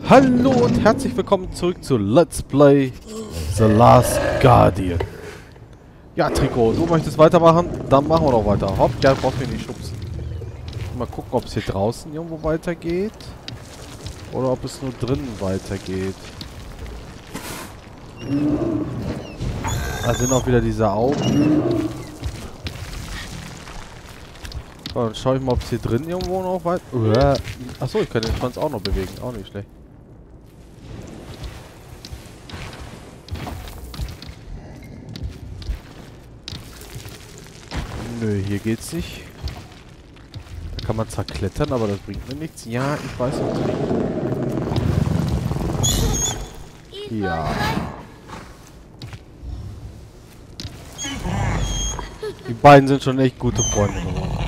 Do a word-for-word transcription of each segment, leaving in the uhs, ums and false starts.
Hallo und herzlich willkommen zurück zu Let's Play The Last Guardian. Ja, Trikot, du möchtest weitermachen? Dann machen wir doch weiter. Hopp, ja, brauchst mich nicht schubsen. Mal gucken, ob es hier draußen irgendwo weitergeht. Oder ob es nur drinnen weitergeht. Da sind auch wieder diese Augen. So, dann schaue ich mal, ob es hier drin irgendwo noch weiter... Achso, ich kann den Schwanz auch noch bewegen. Auch nicht schlecht. Nö, hier geht's nicht. Da kann man zwar klettern, aber das bringt mir nichts. Ja, ich weiß nicht. Ja. Die beiden sind schon echt gute Freunde geworden.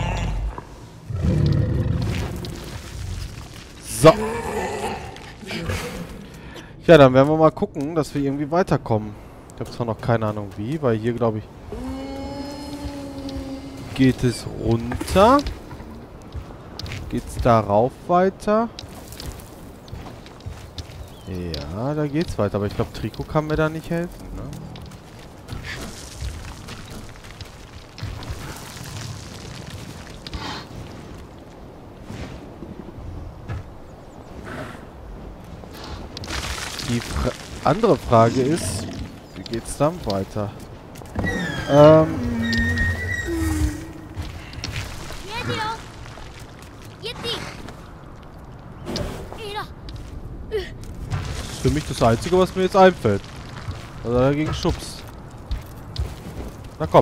So. Ja, dann werden wir mal gucken, dass wir irgendwie weiterkommen. Ich habe zwar noch keine Ahnung wie, weil hier, glaube ich, geht es runter. Geht es darauf weiter? Ja, da geht's weiter. Aber ich glaube, Trikot kann mir da nicht helfen, ne? Die Fra andere Frage ist, wie geht's dann weiter? Ähm... Das ist für mich das Einzige, was mir jetzt einfällt. Also dagegen schubst. Na komm.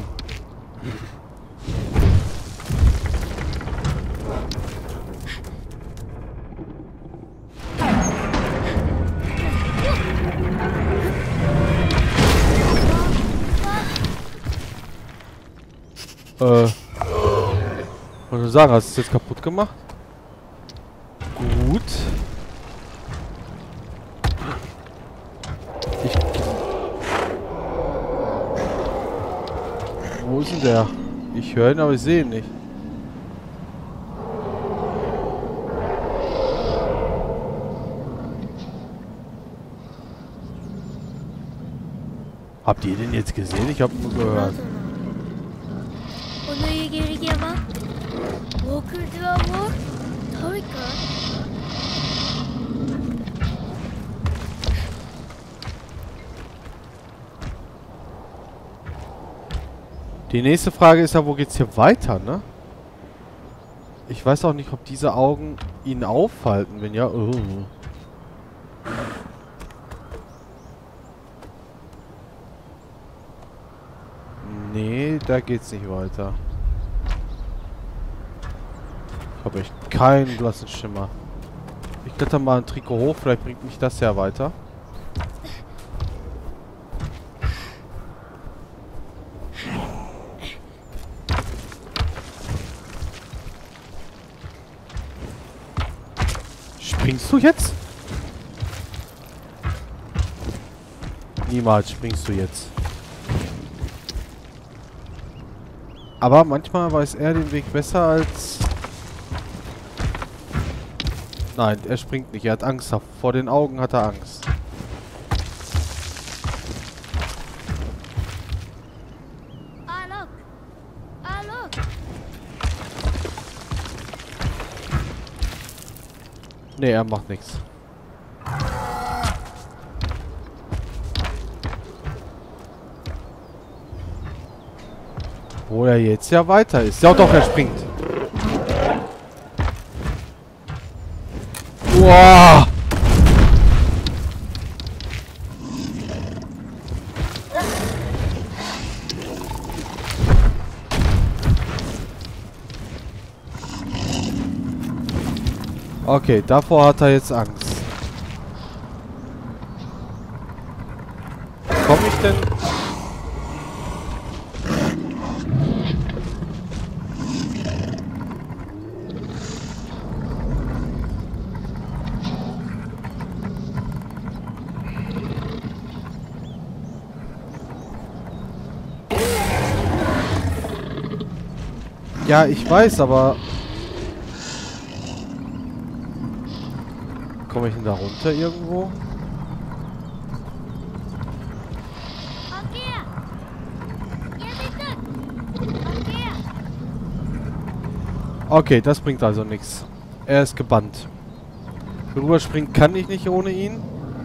Äh. Wollte sagen, hast du es jetzt kaputt gemacht? Gut. Ich. Wo ist denn der? Ich höre ihn, aber ich sehe ihn nicht. Habt ihr den jetzt gesehen? Ich habe nur gehört. Die nächste Frage ist ja, wo geht's hier weiter, ne? Ich weiß auch nicht, ob diese Augen ihn aufhalten, wenn ja. Oh. Nee, da geht's nicht weiter. Ich habe echt keinen blassen Schimmer. Ich kletter mal ein Trikot hoch, vielleicht bringt mich das ja weiter. Springst du jetzt? Niemals springst du jetzt. Aber manchmal weiß er den Weg besser als... Nein, er springt nicht. Er hat Angst. Vor den Augen hat er Angst. Nee, er macht nichts. Wo er jetzt ja weiter ist. Ja doch, er springt. Wow! Okay, davor hat er jetzt Angst. Komme ich denn? Ja, ich weiß, aber... komme ich denn da runter irgendwo? Okay, das bringt also nichts. Er ist gebannt. Rüberspringen kann ich nicht ohne ihn.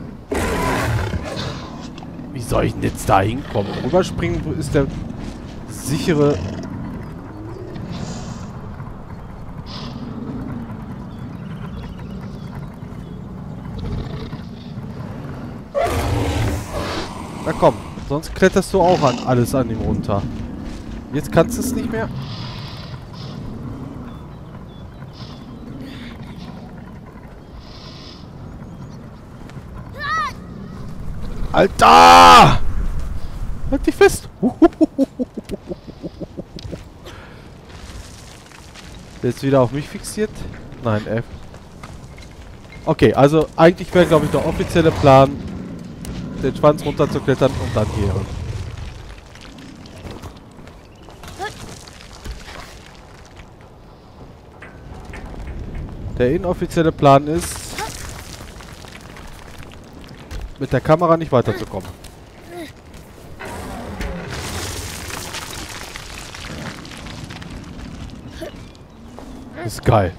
Wie soll ich denn jetzt da hinkommen? Rüberspringen ist der sichere... Na komm, sonst kletterst du auch an alles an ihm runter. Jetzt kannst du es nicht mehr. Alter! Halt dich fest! Jetzt wieder auf mich fixiert? Nein, F. Okay, also eigentlich wäre, glaube ich, der offizielle Plan, den Schwanz runterzuklettern und dann hier. Der inoffizielle Plan ist, mit der Kamera nicht weiterzukommen. Das ist geil.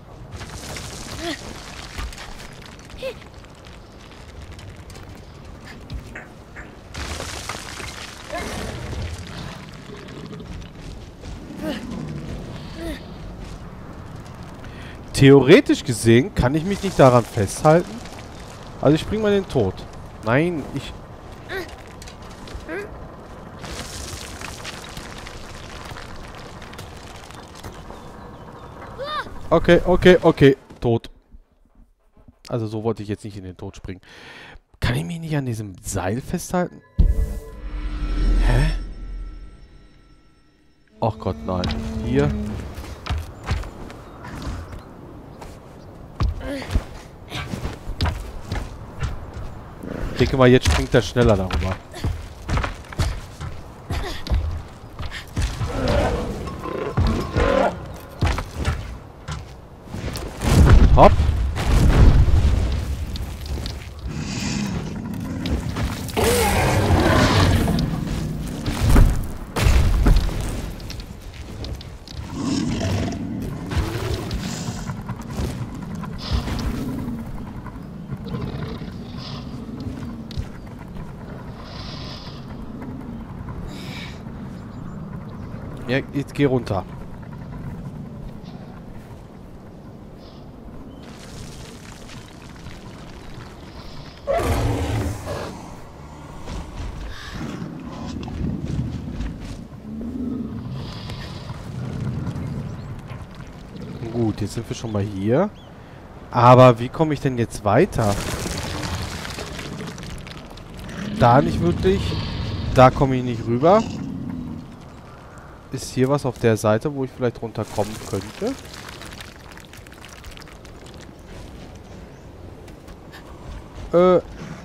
Theoretisch gesehen kann ich mich nicht daran festhalten. Also ich spring mal in den Tod. Nein, ich... Okay, okay, okay. Tot. Also so wollte ich jetzt nicht in den Tod springen. Kann ich mich nicht an diesem Seil festhalten? Hä? Ach Gott, nein. Hier. Ich denke mal, jetzt springt er schneller darüber. Hopp. Ja, jetzt geh runter. Gut, jetzt sind wir schon mal hier. Aber wie komme ich denn jetzt weiter? Da nicht wirklich. Da komme ich nicht rüber. Ist hier was auf der Seite, wo ich vielleicht runterkommen könnte? Äh.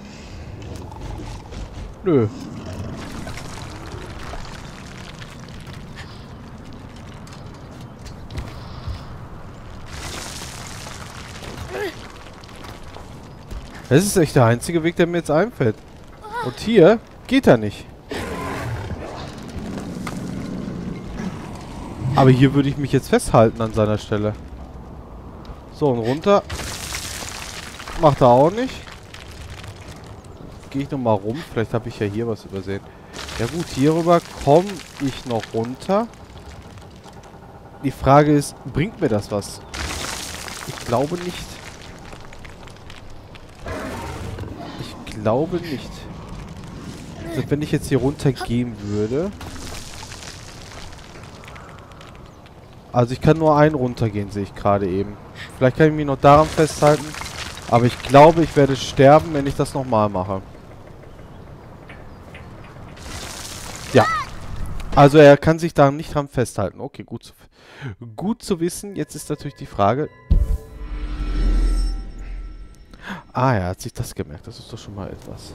Nö. Das ist echt der einzige Weg, der mir jetzt einfällt. Und hier geht er nicht. Aber hier würde ich mich jetzt festhalten an seiner Stelle. So, und runter. Macht er auch nicht. Gehe ich nochmal rum. Vielleicht habe ich ja hier was übersehen. Ja gut, hierüber komme ich noch runter. Die Frage ist, bringt mir das was? Ich glaube nicht. Ich glaube nicht. Also wenn ich jetzt hier runter gehen würde... Also ich kann nur einen runtergehen, sehe ich gerade eben. Vielleicht kann ich mich noch daran festhalten. Aber ich glaube, ich werde sterben, wenn ich das nochmal mache. Ja. Also er kann sich da nicht dran festhalten. Okay, gut zu, gut zu wissen. Jetzt ist natürlich die Frage... Ah, er hat sich das gemerkt. Das ist doch schon mal etwas.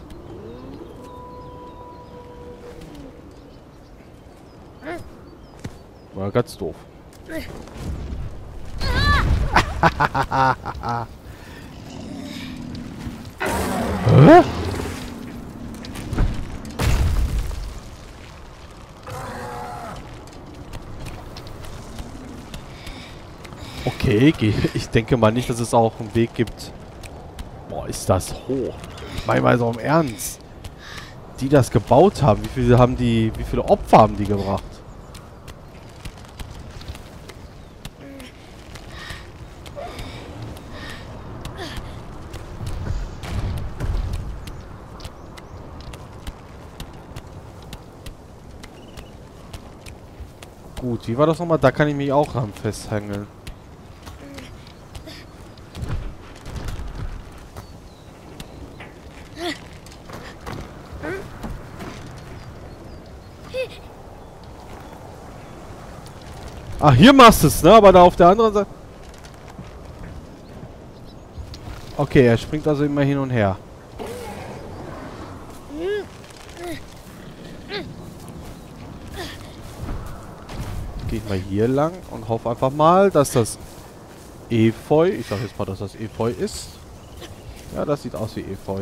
War ganz doof. Hä? Okay, geh- ich denke mal nicht, dass es auch einen Weg gibt. Boah, ist das hoch. Ich meine mal so im Ernst. Die das gebaut haben, wie viele haben die, wie viele Opfer haben die gebracht? Gut, wie war das nochmal? Da kann ich mich auch ran festhängeln. Ach, hier machst du es, ne? Aber da auf der anderen Seite... Okay, er springt also immer hin und her. Gehe ich mal hier lang und hoffe einfach mal, dass das Efeu... Ich sag jetzt mal, dass das Efeu ist. Ja, das sieht aus wie Efeu.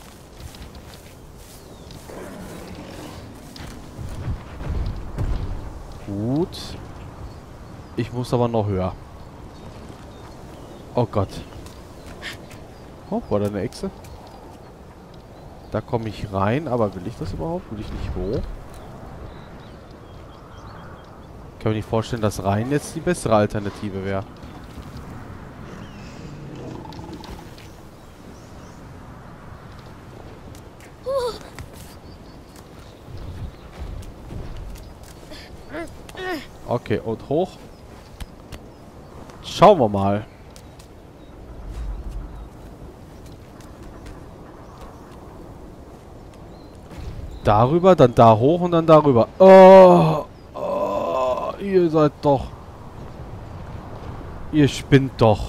Gut. Ich muss aber noch höher. Oh Gott. Oh, war da eine Echse? Da komme ich rein, aber will ich das überhaupt? Will ich nicht hoch? Ich kann mir nicht vorstellen, dass rein jetzt die bessere Alternative wäre. Okay, und hoch. Schauen wir mal. Darüber, dann da hoch und dann darüber. Oh, oh, ihr seid doch... Ihr spinnt doch.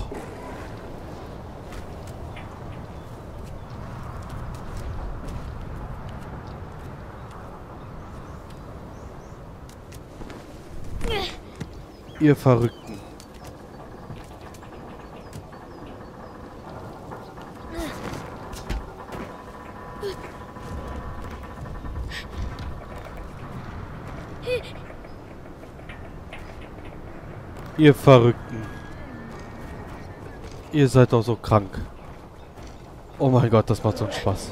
Ihr Verrückten. Ihr Verrückten. Ihr seid doch so krank. Oh mein Gott, das macht so einen Spaß.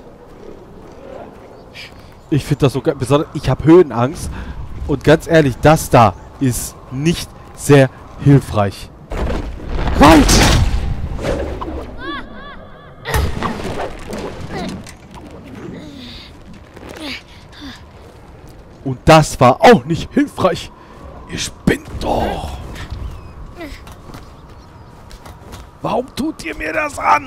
Ich finde das so geil. Besonders, ich habe Höhenangst. Und ganz ehrlich, das da ist nicht sehr hilfreich. Halt! Und das war auch nicht hilfreich. Ihr spinnt doch. Warum tut ihr mir das an?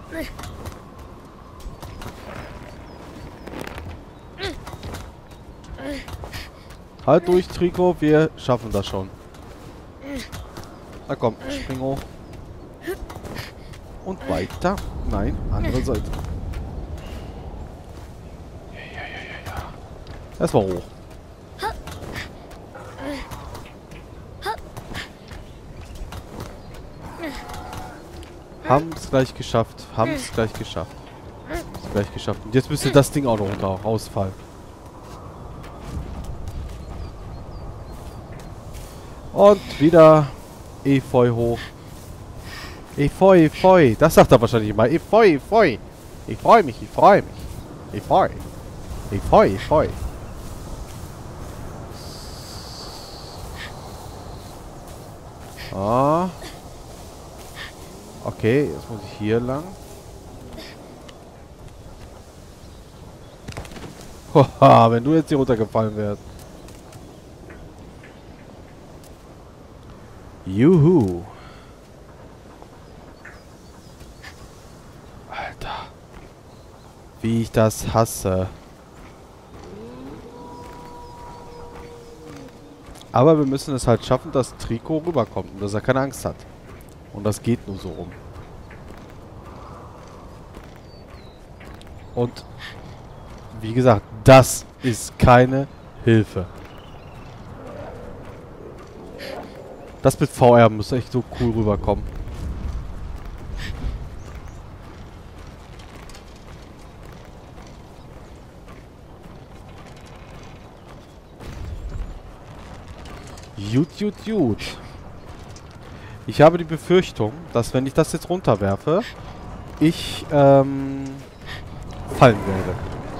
Halt durch, Trikot. Wir schaffen das schon. Na komm, spring hoch. Und weiter. Nein, andere Seite. Ja, ja, ja, ja, ja. Das war hoch. Haben es gleich geschafft. Haben es gleich geschafft. Haben's gleich geschafft. Und jetzt müsste das Ding auch noch runter rausfallen. Und wieder Efeu hoch. Efeu, Efeu. Das sagt er wahrscheinlich immer. Efeu, Efeu. Ich freue mich, ich freue mich. Efeu. Efeu, Efeu. Ah. Okay, jetzt muss ich hier lang. Haha, wenn du jetzt hier runtergefallen wärst. Juhu. Alter. Wie ich das hasse. Aber wir müssen es halt schaffen, dass Trikot rüberkommt und dass er keine Angst hat. Und das geht nur so rum. Und wie gesagt, das ist keine Hilfe. Das mit V R muss echt so cool rüberkommen. Gut, gut, gut. Ich habe die Befürchtung, dass wenn ich das jetzt runterwerfe, ich ähm, fallen werde.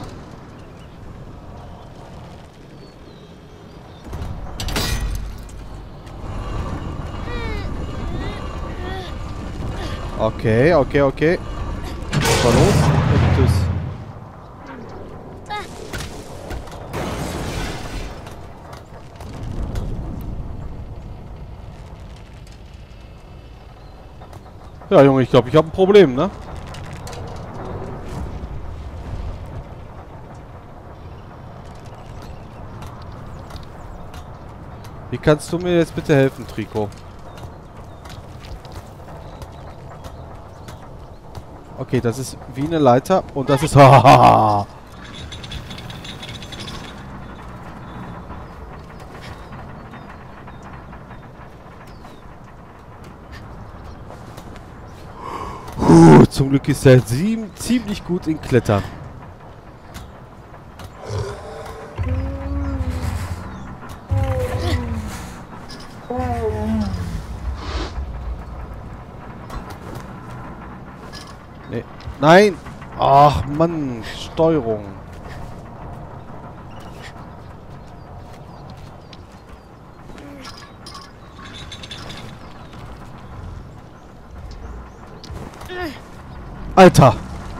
Okay, okay, okay. Was war los? Und tschüss. Ja, Junge, ich glaube, ich habe ein Problem, ne? Wie kannst du mir jetzt bitte helfen, Trico? Okay, das ist wie eine Leiter und das ist... Hahaha. Puh, zum Glück ist er sieben ziemlich gut in Klettern. Nee. Nein! Ach Mann, Steuerung. Alter!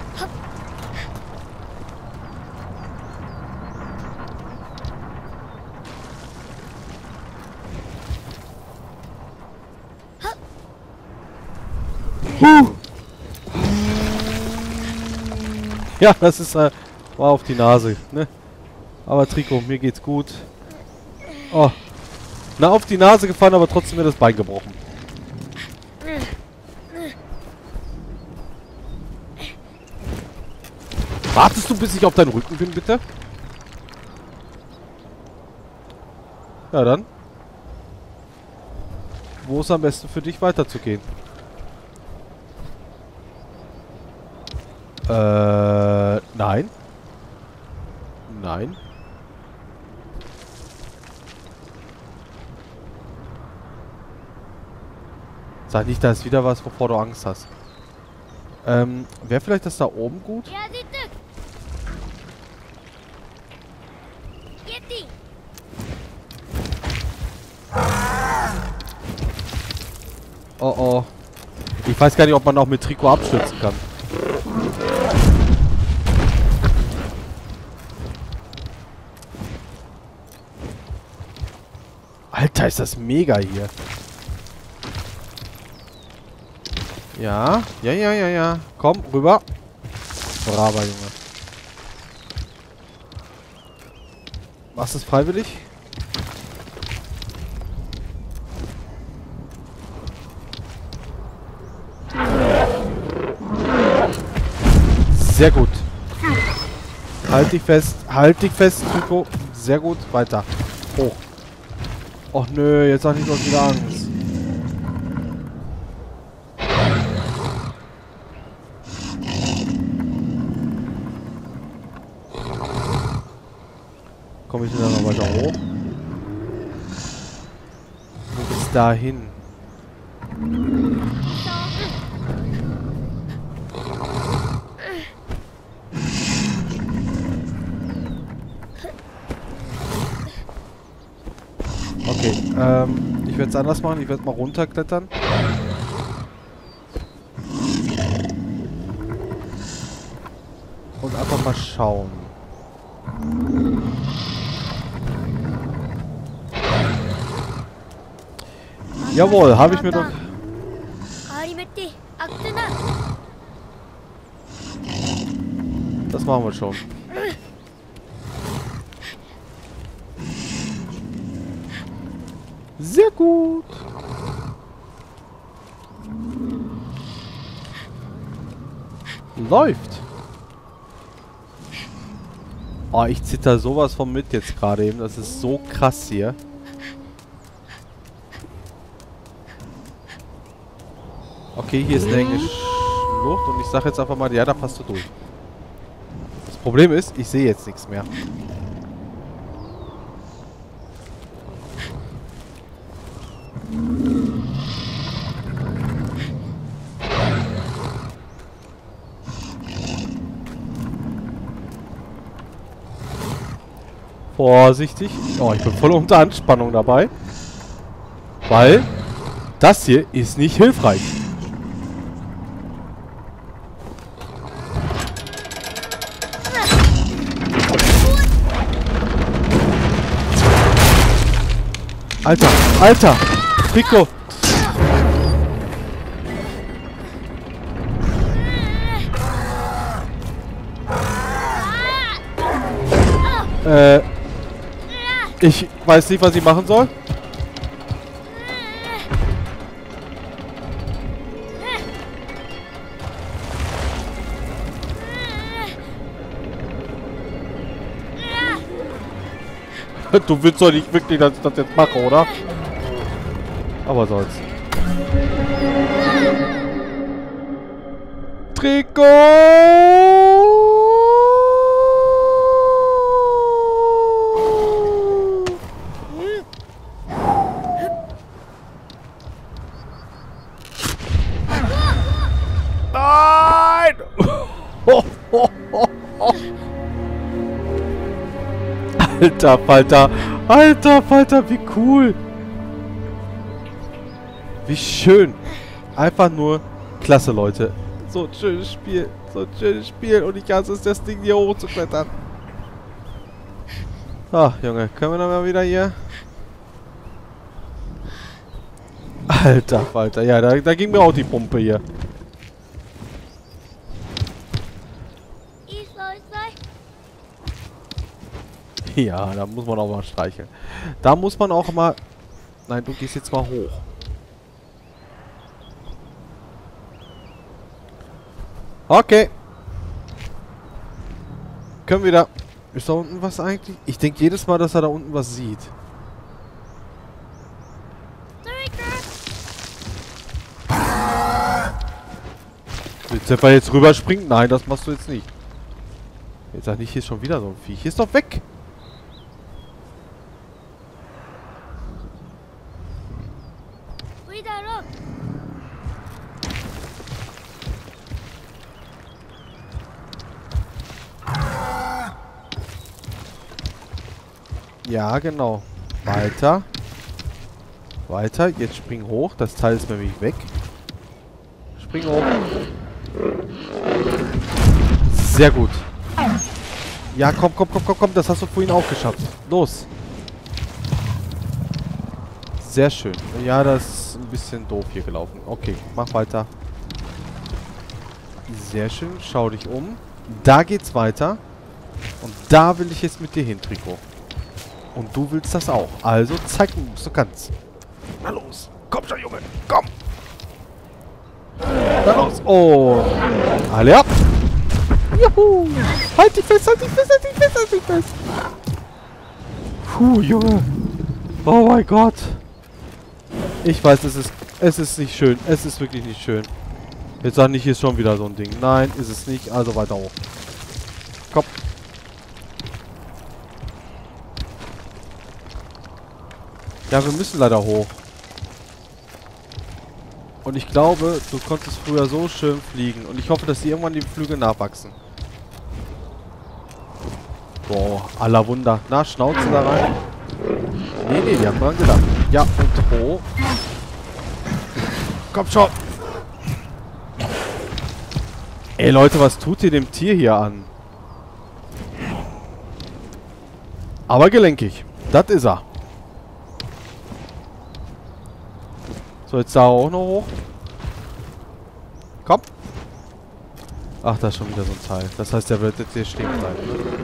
Huh. Ja, das ist äh, war auf die Nase, ne? Aber Trico, mir geht's gut. Oh. Na, auf die Nase gefallen, aber trotzdem mir das Bein gebrochen. Wartest du, bis ich auf deinen Rücken bin, bitte? Ja, dann. Wo ist am besten für dich weiterzugehen? Äh, nein. Nein. Sag nicht, da ist wieder was, wovor du Angst hast. Ähm, wäre vielleicht das da oben gut? Oh oh. Ich weiß gar nicht, ob man auch mit Trico abstürzen kann. Alter, ist das mega hier. Ja, ja, ja, ja, ja. Komm, rüber. Braver Junge. Machst du es freiwillig? Sehr gut. Halt dich fest. Halt dich fest, Trico. Sehr gut. Weiter. Hoch. Och nö, jetzt hab ich doch wieder Angst. Komme ich denn dann noch weiter hoch? Wo geht's da hin? Okay, ähm, ich werde es anders machen. Ich werde mal runterklettern. Und einfach mal schauen. Jawohl, habe ich mir doch... Das machen wir schon. Sehr gut. Läuft. Oh, ich zitter sowas von mit jetzt gerade eben. Das ist so krass hier. Okay, hier ist eine enge Schlucht und ich sage jetzt einfach mal, ja, da passt du durch. Das Problem ist, ich sehe jetzt nichts mehr. Vorsichtig. Oh, ich bin voll unter Anspannung dabei. Weil das hier ist nicht hilfreich. Alter, Alter! Rico! Äh... Ich weiß nicht, was ich machen soll. Du willst doch nicht wirklich, dass ich das jetzt mache, oder? Aber soll's. Trikot! Nein! Alter Falter! Alter Falter, wie cool! Wie schön! Einfach nur klasse, Leute. So ein schönes Spiel. So ein schönes Spiel. Und ich hasse es, das Ding hier hochzuklettern. Ach, Junge. Können wir dann mal wieder hier? Alter Falter. Ja, da, da ging mir auch die Pumpe hier. Ja, da muss man auch mal streicheln. Da muss man auch mal... Nein, du gehst jetzt mal hoch. Okay. Können wir da... Ist da unten was eigentlich? Ich denke jedes Mal, dass er da unten was sieht. Willst du etwa jetzt rüberspringen? Nein, das machst du jetzt nicht. Jetzt sag nicht, hier ist schon wieder so ein Viech. Hier ist doch weg. Ja, genau. Weiter. Weiter. Jetzt spring hoch. Das Teil ist nämlich weg. Spring hoch. Sehr gut. Ja, komm, komm, komm, komm, komm. Das hast du vorhin auch geschafft. Los. Sehr schön. Ja, das ist ein bisschen doof hier gelaufen. Okay, mach weiter. Sehr schön. Schau dich um. Da geht's weiter. Und da will ich jetzt mit dir hin, Trikot. Und du willst das auch. Also zeig mir, was du kannst. Na los. Komm schon, Junge. Komm. Na los. Oh. Alle ab. Juhu. Halt dich fest, halt dich fest, halt dich fest, halt dich fest. Puh, Junge. Oh mein Gott. Ich weiß, es ist, es ist nicht schön. Es ist wirklich nicht schön. Jetzt sag nicht, hier ist schon wieder so ein Ding. Nein, ist es nicht. Also weiter hoch. Komm. Ja, wir müssen leider hoch. Und ich glaube, du konntest früher so schön fliegen. Und ich hoffe, dass die irgendwann die Flügel nachwachsen. Boah, aller Wunder. Na, Schnauze da rein. Nee, nee, die haben dran gedacht. Ja, und hoch. Komm schon. Ey, Leute, was tut ihr dem Tier hier an? Aber gelenkig. Das ist er. So, jetzt da auch noch hoch. Komm. Ach, da ist schon wieder so ein Teil. Das heißt, der wird jetzt hier stehen bleiben.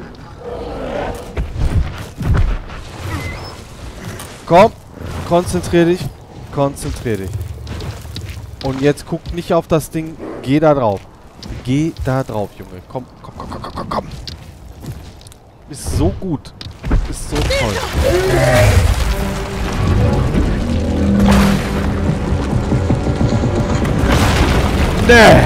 Komm. Konzentrier dich. Konzentrier dich. Und jetzt guck nicht auf das Ding. Geh da drauf. Geh da drauf, Junge. Komm, komm, komm, komm, komm, komm, komm. Ist so gut. Ist so toll. Nee.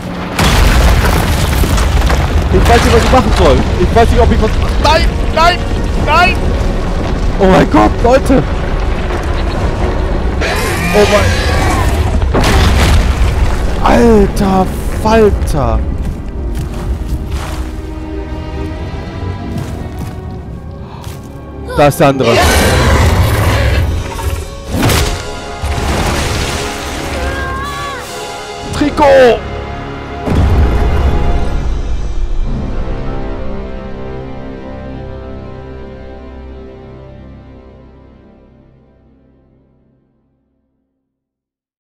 Ich weiß nicht, was ich machen soll. Ich weiß nicht, ob ich was... Nein! Nein! Nein! Oh mein Gott, Leute! Oh mein... Alter Falter! Da ist der andere. Trikot!